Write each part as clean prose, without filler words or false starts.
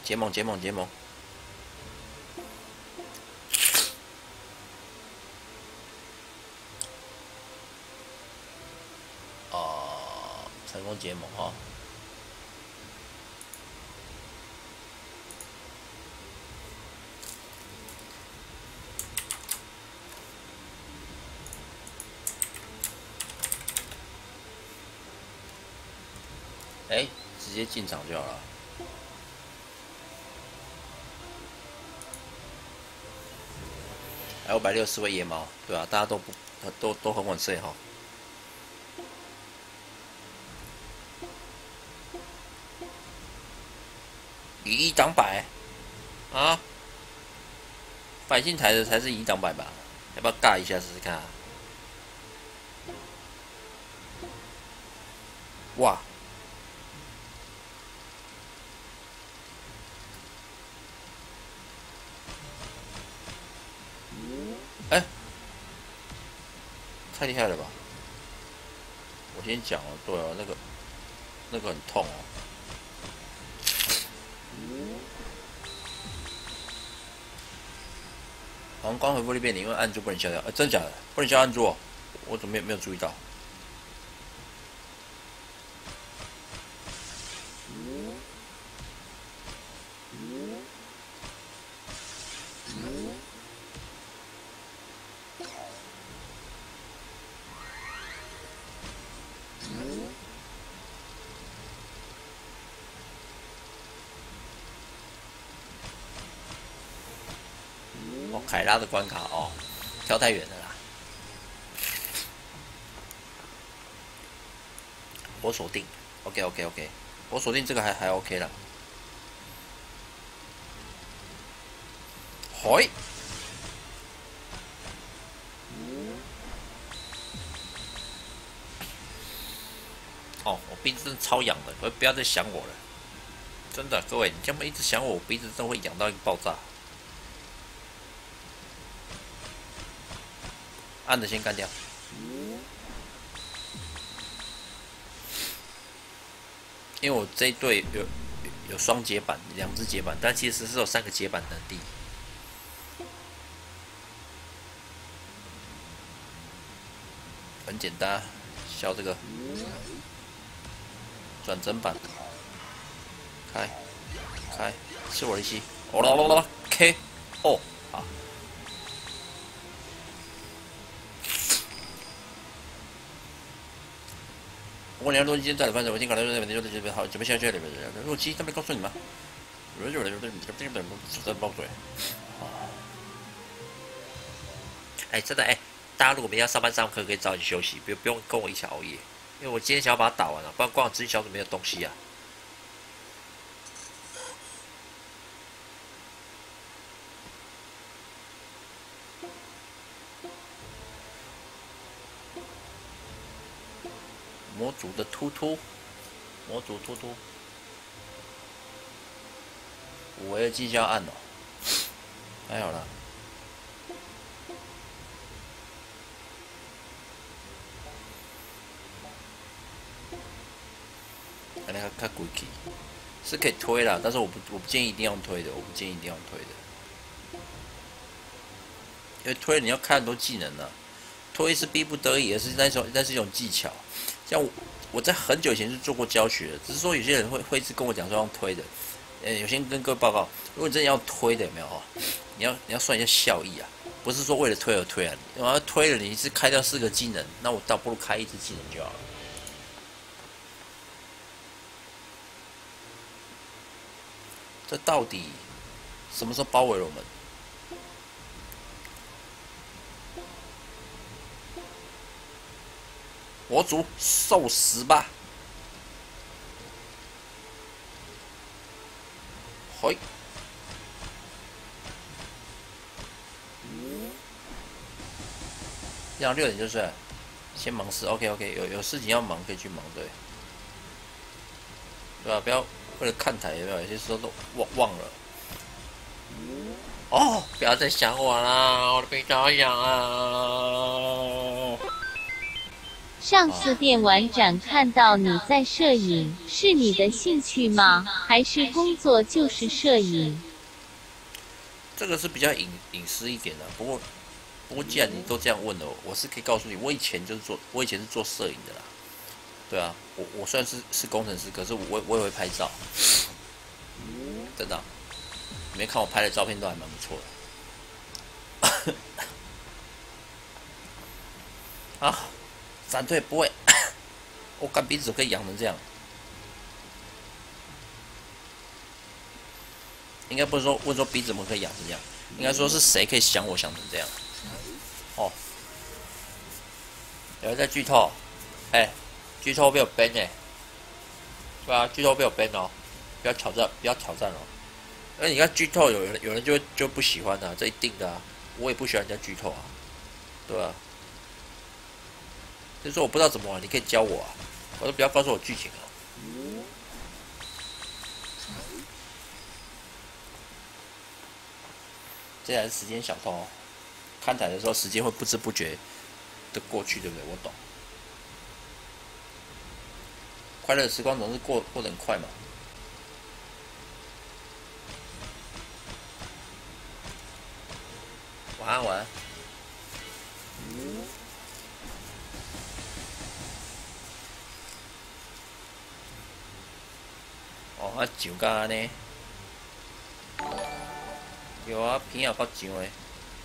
结盟结盟结盟。哦，成功结盟哦。哎，直接进场就好了。还有164位野猫，对啊，大家都不都很晚睡哈。以一挡百啊，百姓台的才是以一挡百吧？要不要尬一下试试看啊？哇！哎，太厉害了吧！我先讲哦，对哦，那个很痛哦。黄光回复那边，你因为按住不能消掉，真假的？不能消按住哦？我怎么没有注意到？哦，凯拉的关卡哦，跳太远了啦。我锁定，OK OK OK，我锁定这个还 OK 了。嘿，哦，我鼻子真的超痒的，不要再想我了。真的，各位，你这么一直想我，我鼻子真的会痒到一个爆炸。按着先干掉。因为我这一队有双截板，2只截板，但其实是有3个截板能力。很简单，消这个转正板，开，吃我的息，哦啦啦啦 ，K， 哦，好。不过你要录今天在的翻我听可能就好，准备下去了，录机他没告诉你吗？在爆嘴。哎，真的哎，大家如果明天要上班上课，可以早点休息，不用跟我一起熬夜，因为我今天想要把它打完了，不然光资讯小组没有东西啊。模组的突突，模组突突，5维的绩效按哦，还好啦。可能较贵气，是可以推啦，但是我不建议一定要推的，我不建议一定要推的，因为推了你要开很多技能啊，推是逼不得已，而是那是一种技巧。像我在很久以前就做过教学，只是说有些人会一直跟我讲说要推的，有些跟各位报告，如果你真的要推的，有没有你要算一下效益啊，不是说为了推而推啊，你要推了你是开掉4个技能，那我倒不如开1只技能就好了。这到底什么时候包围了我们？我主受死吧！嘿，这样6点就睡了，先忙事。OK OK，有事情要忙可以去忙，对，对吧？不要为了看台有没有？有些时候都忘了。哦，不要再想我啦，我的鼻子好痒啊！ 上次电玩展看到你在摄影，是你的兴趣吗？还是工作就是摄影？ 这个是比较隐私一点的。不过既然你都这样问了，我是可以告诉你，我以前是做摄影的啦。对啊，我虽然是工程师，可是我也会拍照，真的啊、你没看我拍的照片都还蛮不错的。啊，闪退不会，我干鼻子可以养成这样。应该不是说问说鼻子怎么可以养成这样，应该说是谁可以想我想成这样。哦，有人在剧透，剧透被我 ban 对啊，剧透被我 ban 哦，不要挑战哦。那你看剧透，有人就不喜欢啊，这一定的啊，我也不喜欢人家剧透啊，对吧、就是说我不知道怎么玩，你可以教我啊，我都不要告诉我剧情啊。这还是时间小偷哦，看台的时候时间会不知不觉的过去，对不对？我懂，快乐的时光总是过得很快嘛。晚安，晚安。哦，啊，上甲安尼，有啊，片也够上诶。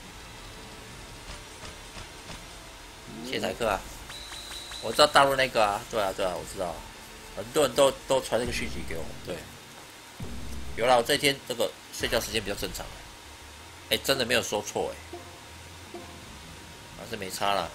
谢台客啊，我知道大陆那个啊，对啊，我知道，很多人都传这个讯息给我，对，有啦，我这一天这个睡觉时间比较正常，真的没有说错还是没差啦。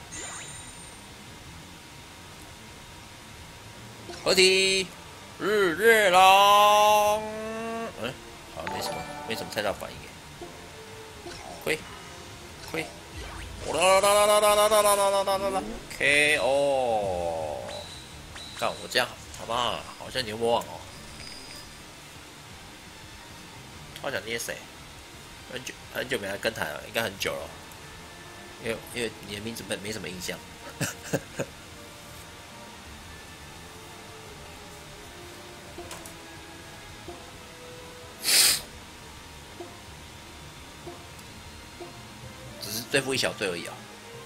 合体日月狼，好像没什么太大反应亏亏，我啦 KO，看我这样好不好？好像牛魔王哦。突然想捏谁？很久没来跟台了，应该很久了，因为你的名字没什么印象。只是对付一小队而已啊。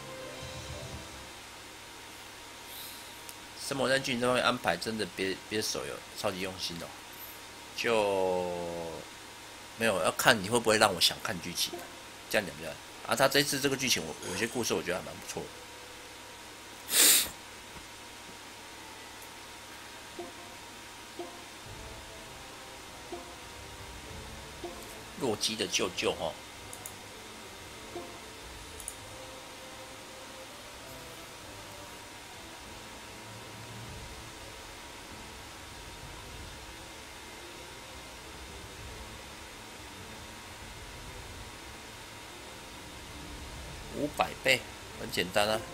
生魔战剧情这方面安排真的别手游超级用心哦，就没有要看你会不会让我想看剧情，这样讲比较。啊，他这次这个剧情我有些故事我觉得还蛮不错的。洛基的舅舅哦。500倍，很简单啊，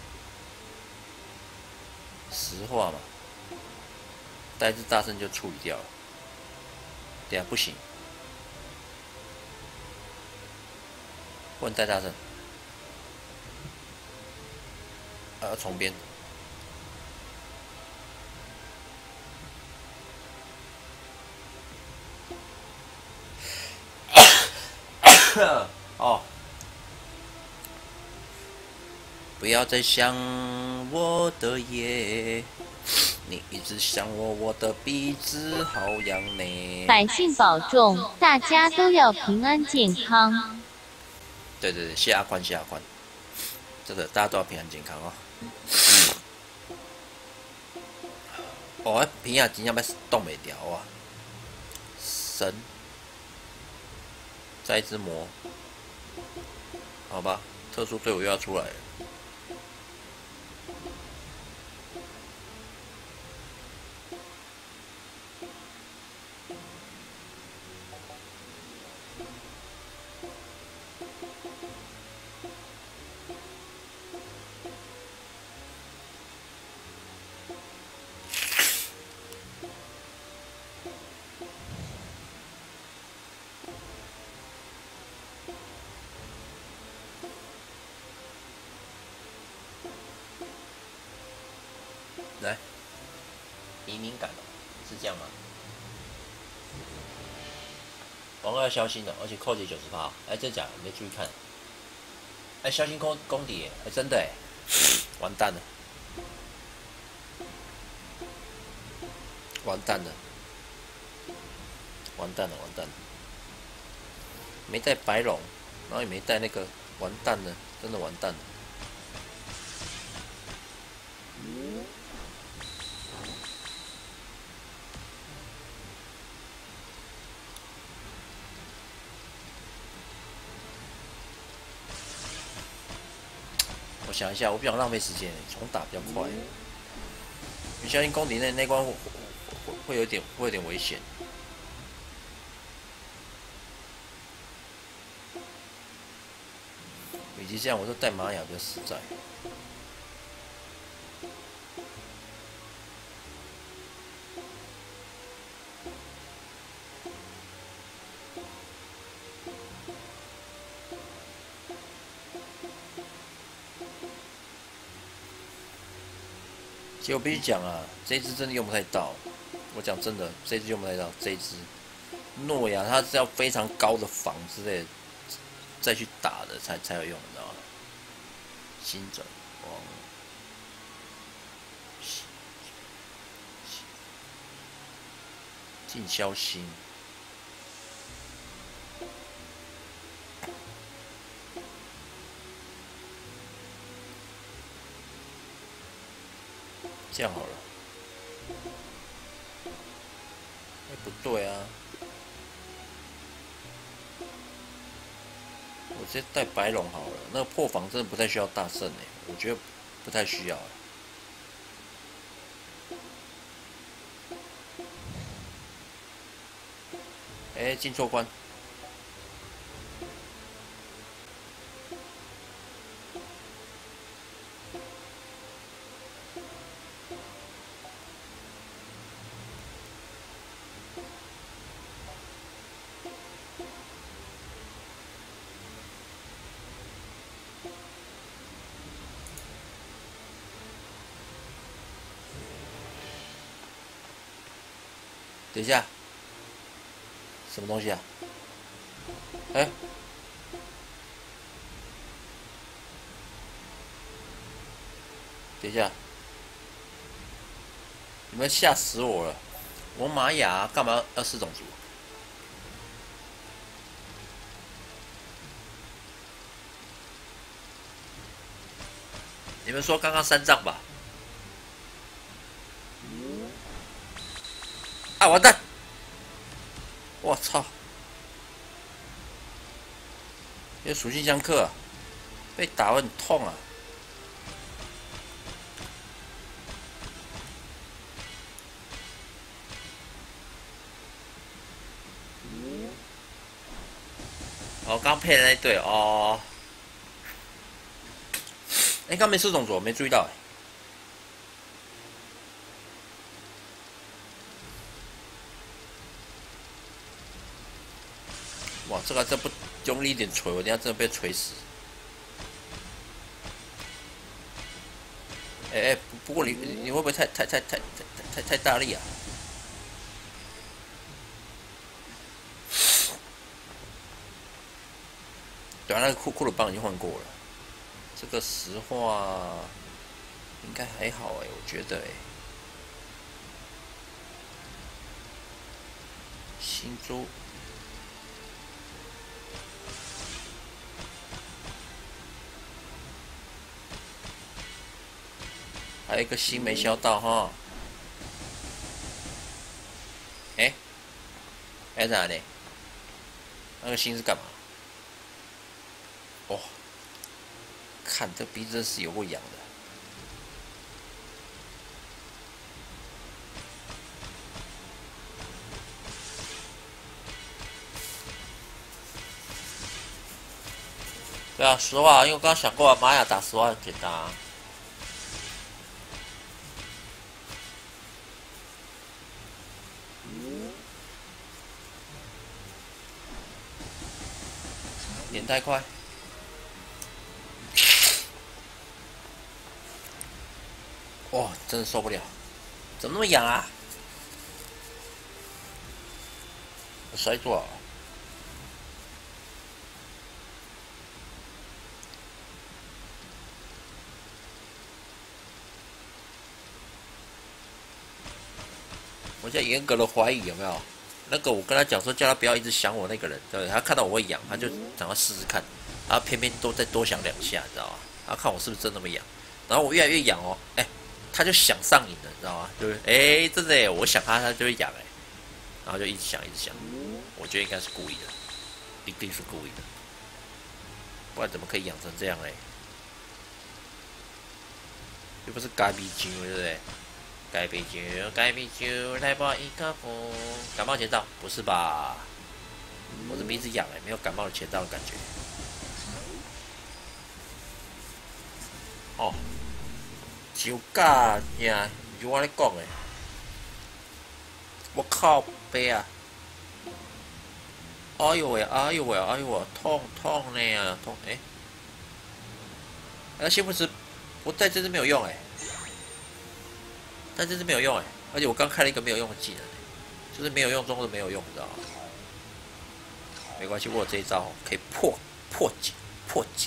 实话嘛，带字大声就处理掉了。等下不行，不能带大声，重编。哦，不要再想我的夜，你一直想我，我的鼻子好痒呢。 百姓保重，大家都要平安健康。 对，谢阿宽，真的大家都要平安健康哦。哦，平安真正要冻袂掉啊！神，再一只魔，好吧，特殊队伍又要出来了。 移民感哦，是这样吗？广告要消心的，而且扣减90%。哎，真假的？没注意看。哎，消心功底耶，哎，真的哎，完蛋了，完蛋了，完蛋了，完蛋了！没带白龙，然后也没带那个，完蛋了，真的完蛋了。我想一下，我不想浪费时间，重打比较快。你相信宫顶那关会有点危险。与其这样，我说带玛雅比较实在。其实我必须讲啊，这一支真的用不太到。我讲真的，这一支用不太到。这一支诺亚它是要非常高的防之类的再去打的才有用，你知道吗？新转王，尽消心。这样好了。哎，不对啊！我直接带白龙好了。那个破防真的不太需要大圣哎，我觉得不太需要哎。进错关。等一下，什么东西啊？哎，等一下，你们吓死我了！我玛雅干嘛要4种族？你们说刚刚3丈吧？啊，完蛋！我操！这属性相克、啊，被打会很痛啊！哦，刚配的那一队哦。哎，刚没4种族，没注意到哎。哇，这不用力一点锤，我等下真的被锤死。哎，不过你会不会太大力啊？对啊，那个库鲁邦已经换过了。这个实话应该还好哎，我觉得哎。新珠。还有一个星没消到哈。哎，在哪里？那个星是干嘛？哦，看这鼻子是有够痒的。对啊，实话，因为我刚刚想过啊，玛雅打实话很简单啊。点太快。哇，真的受不了，怎么那么痒啊？ 我塞多少？我现在严格的怀疑有没有？那个我跟他讲说，叫他不要一直想我那个人，对，他看到我会痒，他就想要试试看，然后偏偏都再多想2下，你知道吗？他看我是不是真那么痒，然后我越来越痒哦，他就想上瘾了，你知道吗？就是真的我想他就会痒然后就一直想一直想，我觉得应该是故意的，一定是故意的，不然怎么可以养成这样嘞？又不是咖啡精，对不对？该啤酒，该啤酒，来吧一个风。感冒前兆？不是吧？我是鼻子痒没有感冒的前兆的感觉。哦，酒驾呀，就我咧讲诶。我靠背啊！哎呦喂，哎呦喂，哎呦喂，痛痛呢，痛那幸福值我在这次没有用但这次没有用而且我刚开了一个没有用的技能就是没有用中的没有用，你知道吗？没关系，我有这一招可以破解。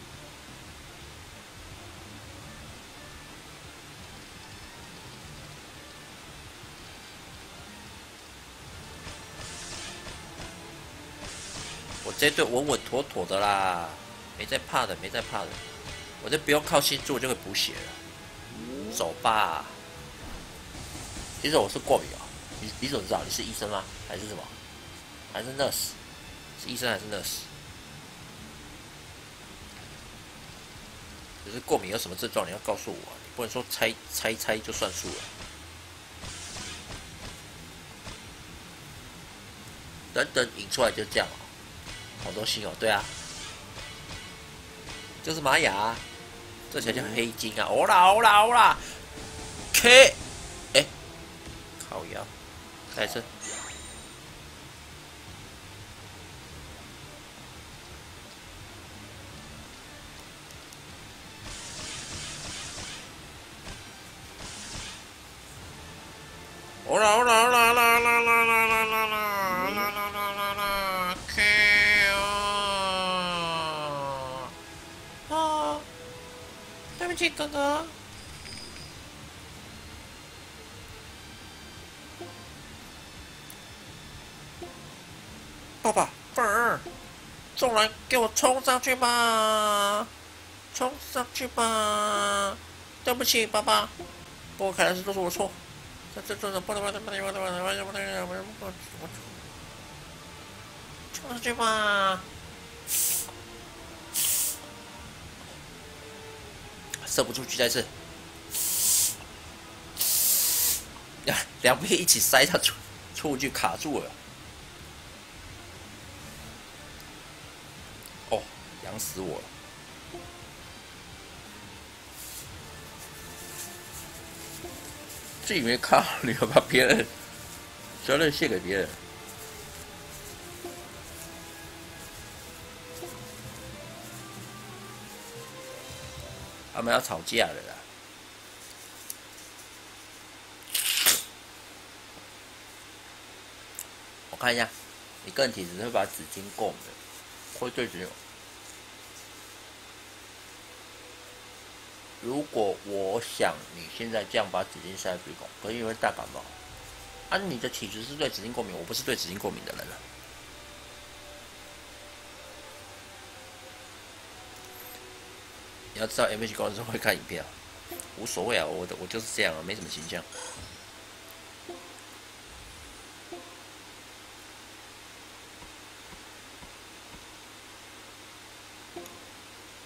我这队稳稳妥妥的啦，没在怕的。我这不用靠星座就会补血了，走吧。其实我是过敏你怎么知道？你是医生吗？还是什么？还是 nurse？ 是医生还是 nurse？ 只是过敏有什么症状你要告诉我你不能说猜就算数了。等引出来就这样好多星对啊，就是玛雅这才叫黑金啊！欧啦 K， 靠腰，开车。欧啦 K 啊！对不起哥哥。爸爸，笨儿，众人给我冲上去吧！冲上去吧！对不起，爸爸，不过看来是都是我错。冲上去吧！射不出去再次，两边一起塞到出去卡住了。哦，痒死我了！自以为靠你要把别人责任卸给别人。他们要吵架了啦！我看一下，你个人体质会把纸巾过敏，会对纸。如果我想你现在这样把纸巾塞在鼻孔，可以因为大感冒。你的体质是对纸巾过敏，我不是对纸巾过敏的人了。你要知道 ，MH 高中生会看影片无所谓我就是这样没什么形象。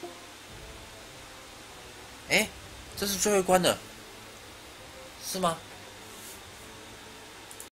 这是最后一关的，是吗？